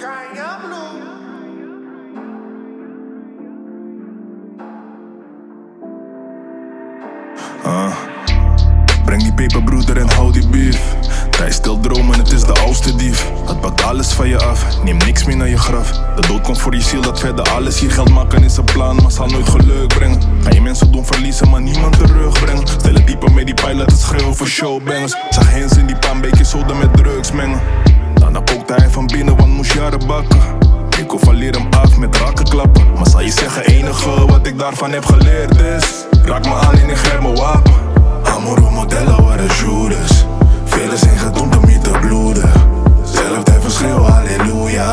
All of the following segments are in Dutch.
Breng die peperbroeder en hou die beef. Thijs stelt dromen, het is de oudste dief. Het pakt alles van je af, neem niks meer naar je graf. De dood komt voor je ziel, dat verder alles hier geld maken is een plan, maar zal nooit geluk brengen. Ga je mensen doen verliezen, maar niemand terugbrengen. Stel het dieper met die pijl, laat het schreeuwen voor showbangers. Zag hens in die pan, beetje soda met drugs mengen. Daarna kookte hij van binnen, want moest jaren bakken. Ik overleer hem af met rakkenklappen. Maar zal je zeggen, enige wat ik daarvan heb geleerd is: raak me aan en ik grijp mijn wapen. Amor modellen waren Judas. Velen zijn gedoemd om niet te bloeden. Zelf even schreeuwen halleluja.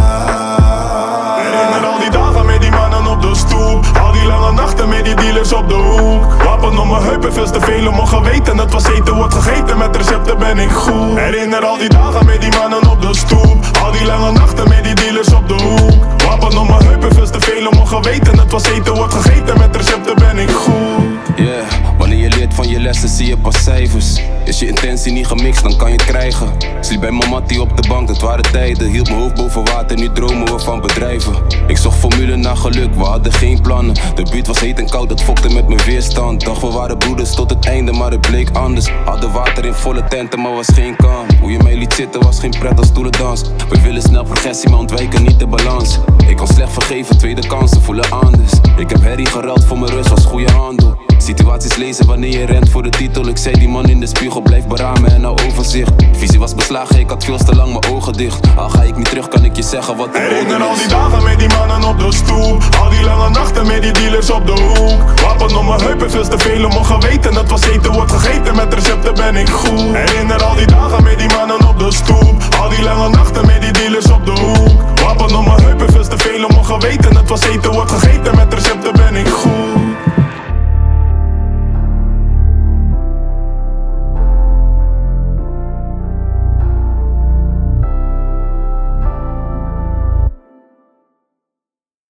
Herinner al die dagen met die mannen op de stoep. Al die lange nachten met die dealers op de hoek. Wapen om mijn heupen, veel te veel om mijn geweten. Het was eten wordt gegeten, met recepten ben ik goed. Herinner al die dagen met die mannen op de stoep. Al die lange nachten met die dealers op de hoek. Wapen om mijn heupen, veel te veel om mijn geweten. Het was eten wordt gegeten, met recepten ben ik goed. Yeah, wanneer je leert van je lessen zie je pas cijfers. Is je intentie niet gemixt, dan kan je het krijgen. Sliep bij mama die op de bank, dat waren tijden. Hield mijn hoofd boven water, nu dromen we van bedrijven. Ik zocht formule naar geluk, we hadden geen plannen. De buurt was heet en koud, dat fokte met mijn weerstand. Dacht we waren broeders tot het einde, maar het bleek anders. Hadden water in volle tenten, maar was geen kan. Hoe je mij liet zitten was geen pret als stoelendans. We willen snel progressie, maar ontwijken niet de balans. Ik kon slecht vergeven, tweede kansen voelen anders. Ik heb herrie gereld voor mijn rust, was goede handel. Situaties lezen wanneer je rent voor de titel. Ik zei die man in de spiegel, blijf beramen en nou overzicht. Visie was beslagen, ik had veel te lang mijn ogen dicht. Al ga ik niet terug, kan ik je zeggen wat de herinner al die dagen met die mannen op de stoep. Al die lange nachten met die dealers op de hoek. Wapen om mijn heupen, veel te veel om mijn geweten. Het was eten wordt gegeten, met recepten ben ik goed. Herinner al die dagen met die mannen op de stoep. Al die lange nachten met die dealers op de hoek. Wapen om mijn heupen, veel te veel om mijn geweten. Het was eten wordt gegeten, met recepten ben ik goed.